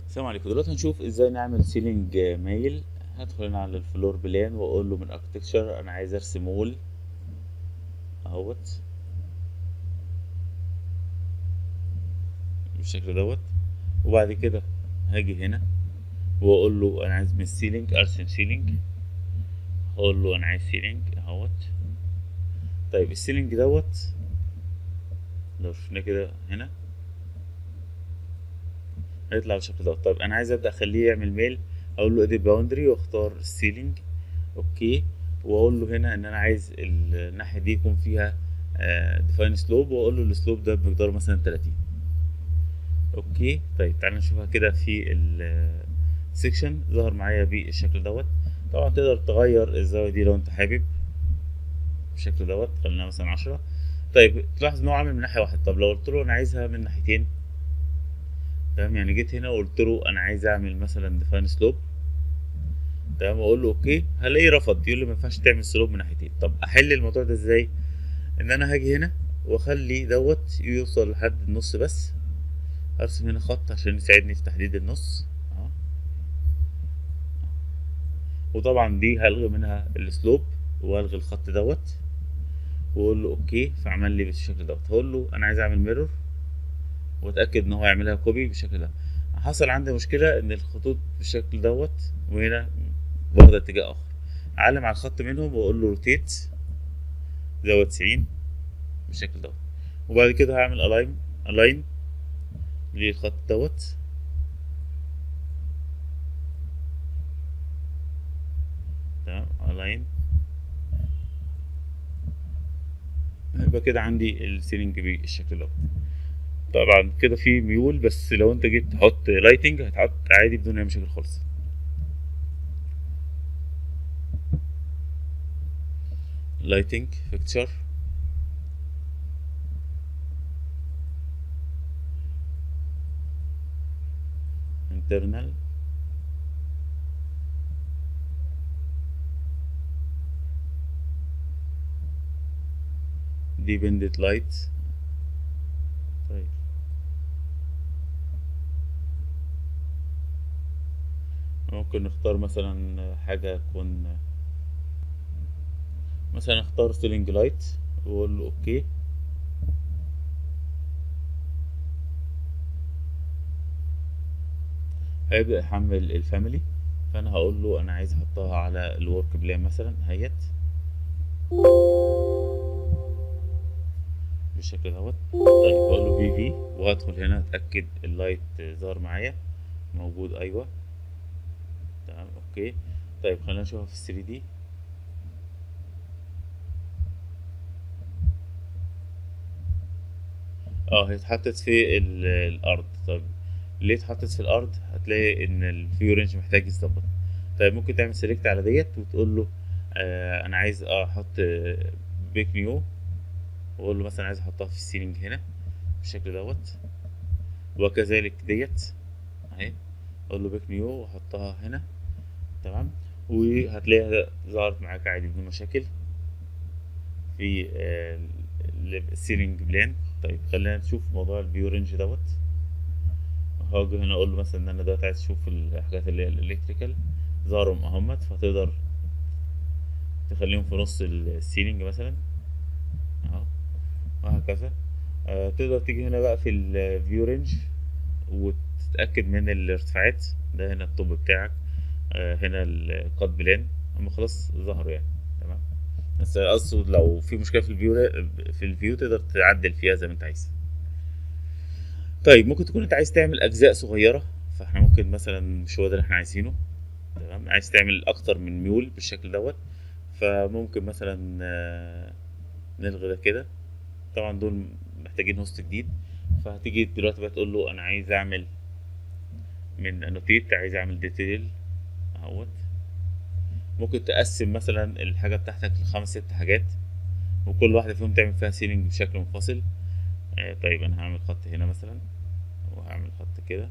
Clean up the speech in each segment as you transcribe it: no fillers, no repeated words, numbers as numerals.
السلام عليكم. دلوقتي هنشوف ازاي نعمل سيلينج مايل. هدخل هنا على الفلور بلان واقول له من اركتكتشر انا عايز ارسم وول اهوت بالشكل دوت. وبعد كده هاجي هنا واقول له انا عايز من السيلينج ارسم سيلينج. هقول له انا عايز سيلينج اهوت. طيب السيلينج دوت لو شفنا كده هنا هيطلع بالشكل دوت. طيب انا عايز ابدا اخليه يعمل ميل. اقول له اديت باوندري واختار السيلينج. اوكي. واقول له هنا ان انا عايز الناحيه دي يكون فيها ديفاين سلوب، واقول له السلوب ده بمقدار مثلا 30. اوكي. طيب تعالى نشوفها كده في السكشن ظهر معايا بالشكل دوت. طبعا تقدر تغير الزاويه دي لو انت حابب بالشكل دوت. خلينا مثلا 10. طيب تلاحظ ان هو عامل من ناحيه واحده. طب لو قلت له انا عايزها من ناحيتين، تمام؟ يعني جيت هنا وقلت له انا عايز اعمل مثلا ديفاين سلوب، تمام، واقول له اوكي، هلاقيه رفض يقول لي ما ينفعش تعمل سلوب من ناحيتين. طب احل الموضوع ده ازاي؟ ان انا هاجي هنا واخلي دوت يوصل لحد النص بس. ارسم هنا خط عشان يساعدني في تحديد النص اهو. وطبعا دي هلغي منها السلوب والغي الخط دوت واقول له اوكي، فعمل لي بالشكل دوت. هقول له انا عايز اعمل ميرور واتاكد ان هو يعملها كوبي بالشكل ده. حصل عندي مشكله ان الخطوط بالشكل دوت وهنا واخده اتجاه اخر. اعلم على الخط منهم واقول له روتيت زاويه 90 بالشكل دوت. وبعد كده هعمل الاين للخط دوت، تمام. الاين يبقى كده عندي السيلينج بالشكل دوت. طبعا كده في ميول، بس لو انت جيت تحط لايتنج هتحط عادي بدون اي مشاكل خالص. لايتنج فيكتشر انترنال ديبندنت لايت. طيب ممكن نختار مثلا حاجة تكون مثلا اختار سيلينج لايت واقول له اوكي. هيبدأ يحمل الفاميلي. فانا هقول له انا عايز احطها على الورك بلان مثلا هيت بالشكل دوت. طيب هقول له في وهدخل هنا اتاكد اللايت ظهر معايا موجود، ايوه، تمام، اوكي. طيب خلينا نشوفها في 3 دي. اه هي اتحطت في الارض. طب ليه اتحطت في الارض؟ هتلاقي ان الفيو رينج محتاج يتظبط. طيب ممكن تعمل سيلكت على ديت وتقول له انا عايز احط بيك نيو، واقول له مثلا عايز احطها في السيلينج هنا بالشكل دوت. وكذلك ديت اهي، اقول له بيك نيو واحطها هنا، تمام. وهتلاقيها ظهرت معاك عادي بدون مشاكل في السيلينج بلان. طيب خلينا نشوف موضوع الفيو رينج دوت. هاجي هنا اقول له مثلا ان انا دلوقتي عايز اشوف الحاجات اللي هي الالكتريكال ظهروا اهمت، فتقدر تخليهم في نص السيلينج مثلا اهو، وهكذا. تقدر تيجي هنا بقى في الفيو رينج وتتأكد من الارتفاعات. ده هنا الطب بتاعك، هنا القاد بلان، هم خلاص ظهروا يعني، تمام. بس اقصد لو في مشكلة في الفيو، تقدر تعدل فيها زي ما انت عايز. طيب ممكن تكون انت عايز تعمل اجزاء صغيرة، فاحنا ممكن مثلا مش هو ده اللي احنا عايزينه، تمام. عايز تعمل اكتر من ميول بالشكل دوت، فممكن مثلا نلغي ده كده. طبعا دول محتاجين هوست جديد. فهتيجي دلوقتي بقى تقول له انا عايز اعمل من انوتيت، عايز اعمل ديتيل اهوت. ممكن تقسم مثلا الحاجة بتاعتك لخمس ست حاجات، وكل واحدة فيهم تعمل فيها سيلينج بشكل منفصل. طيب انا هعمل خط هنا مثلا، وهعمل خط كده،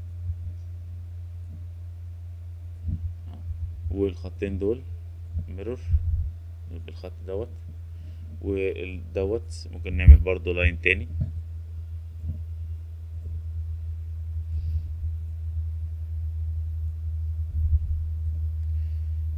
والخطين دول ميرور بالخط دوت. والدوت ممكن نعمل برضو لاين تاني.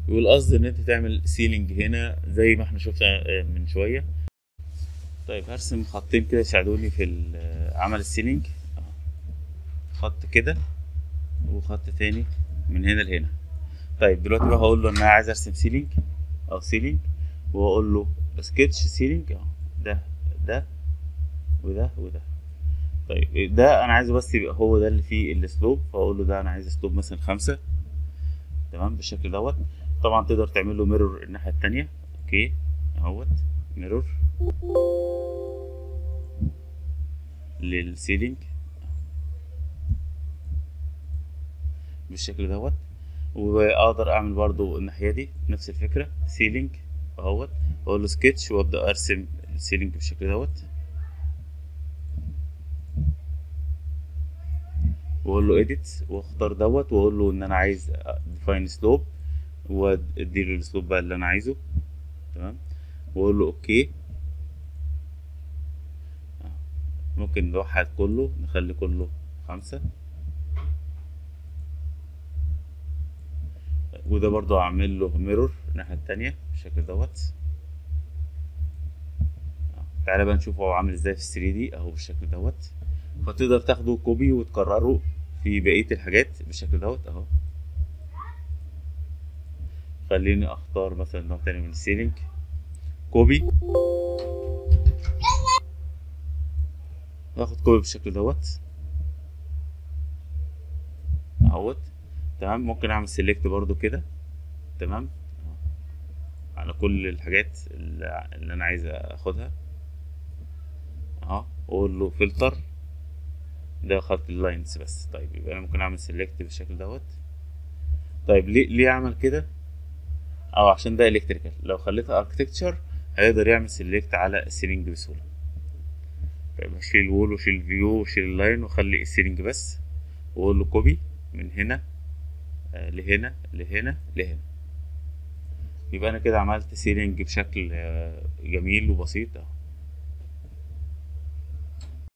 والقصد ان انت تعمل سيلينج هنا زي ما احنا شفنا من شويه. طيب هرسم خطين كده يساعدوني في عمل السيلينج. خط كده وخط تاني من هنا لهنا. طيب دلوقتي بقى هقول له ان انا عايز ارسم سيلينج او سيلينج، واقول له سكتش سيلينج اهو، ده ده وده وده. طيب ده انا عايزه بس يبقى هو ده اللي فيه السلوب، فاقول له ده انا عايز سلوب مثلا 5. تمام بالشكل دوت. طبعا تقدر تعمل له ميرور الناحيه التانية. اوكي اهوت ميرور للسيلينج بالشكل دوت. واقدر اعمل برضو الناحيه دي نفس الفكره سيلينج اهوت، اقول له سكتش وابدا ارسم السيلينج بالشكل دوت، واقول له اديت واختار دوت، واقول له ان انا عايز ديفاين سلوب واديله السلوب بقى اللي انا عايزه. تمام واقول له اوكي. ممكن نوحد كله نخلي كله 5. وده برضو هعمل له ميرور الناحيه التانية بالشكل دوت. تعالى بقى نشوف هو عامل ازاي في 3 دي اهو بالشكل دوت. فتقدر تاخده كوبي وتكرره في بقية الحاجات بالشكل دوت اهو. خليني اختار مثلا نوع تاني من السيلينج، كوبي، واخد كوبي بالشكل دوت اهوت. تمام ممكن اعمل سيلكت برضو كده. تمام على كل الحاجات اللي انا عايز اخدها اهو، واقول له فلتر، ده خط اللاينز بس. طيب يبقى انا ممكن اعمل سيلكت بالشكل دوت. طيب ليه اعمل كده؟ او عشان ده الكتريكال، لو خليتها اركتكتشر هيقدر يعمل سيلكت على السيلينج بسهوله. طيب هشيل الوول وشيل الفيو وشيل اللاين واخلي السيلينج بس، واقول له كوبي من هنا لهنا لهنا لهنا. يبقى انا كده عملت سيلينج بشكل جميل وبسيط اهو.